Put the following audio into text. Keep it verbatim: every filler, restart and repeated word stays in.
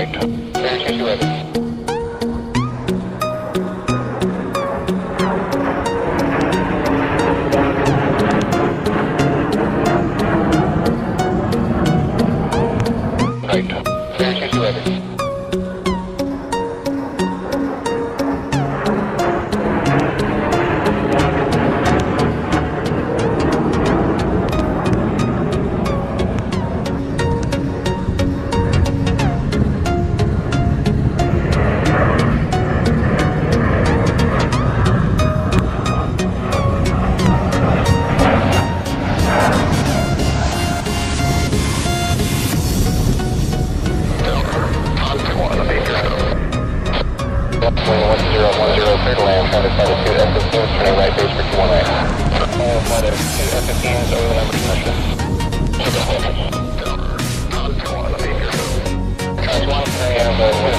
Right. thirty-two two ready. Right. thirty-two two ready. one zero one zero, clear to land, Flight Fighter two F fifteen, turning right base for two one eight. Flight Fighter two F fifteens, over the number commission. Trans one, carrying over